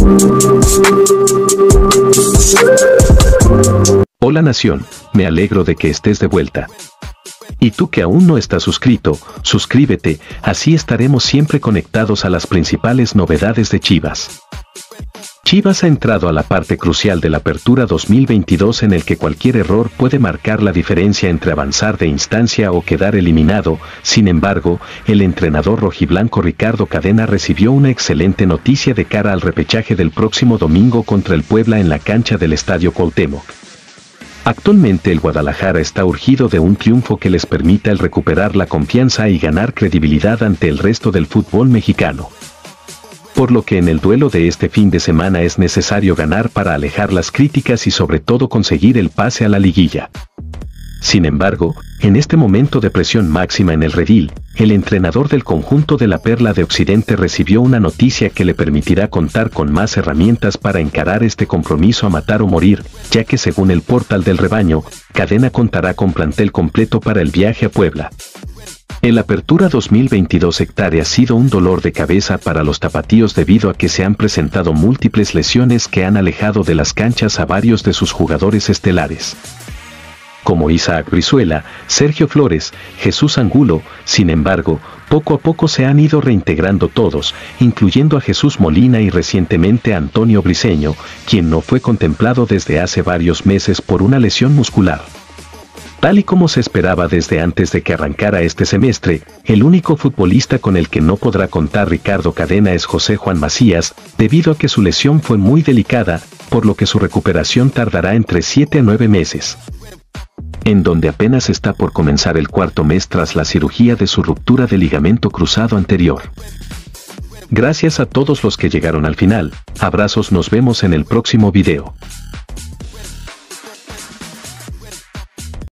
Hola nación, me alegro de que estés de vuelta. Y tú que aún no estás suscrito, suscríbete, así estaremos siempre conectados a las principales novedades de Chivas. Chivas ha entrado a la parte crucial de la Apertura 2022 en el que cualquier error puede marcar la diferencia entre avanzar de instancia o quedar eliminado. Sin embargo, el entrenador rojiblanco Ricardo Cadena recibió una excelente noticia de cara al repechaje del próximo domingo contra el Puebla en la cancha del Estadio Cuauhtémoc. Actualmente el Guadalajara está urgido de un triunfo que les permita el recuperar la confianza y ganar credibilidad ante el resto del fútbol mexicano. Por lo que en el duelo de este fin de semana es necesario ganar para alejar las críticas y sobre todo conseguir el pase a la liguilla. Sin embargo, en este momento de presión máxima en el redil, el entrenador del conjunto de la Perla de Occidente recibió una noticia que le permitirá contar con más herramientas para encarar este compromiso a matar o morir, ya que según el portal del Rebaño, Cadena contará con plantel completo para el viaje a Puebla. El Apertura 2022 hectárea ha sido un dolor de cabeza para los tapatíos debido a que se han presentado múltiples lesiones que han alejado de las canchas a varios de sus jugadores estelares, como Isaac Brizuela, Sergio Flores, Jesús Angulo. Sin embargo, poco a poco se han ido reintegrando todos, incluyendo a Jesús Molina y recientemente a Antonio Briceño, quien no fue contemplado desde hace varios meses por una lesión muscular. Tal y como se esperaba desde antes de que arrancara este semestre, el único futbolista con el que no podrá contar Ricardo Cadena es José Juan Macías, debido a que su lesión fue muy delicada, por lo que su recuperación tardará entre 7 a 9 meses. En donde apenas está por comenzar el cuarto mes tras la cirugía de su ruptura de ligamento cruzado anterior. Gracias a todos los que llegaron al final, abrazos, nos vemos en el próximo video.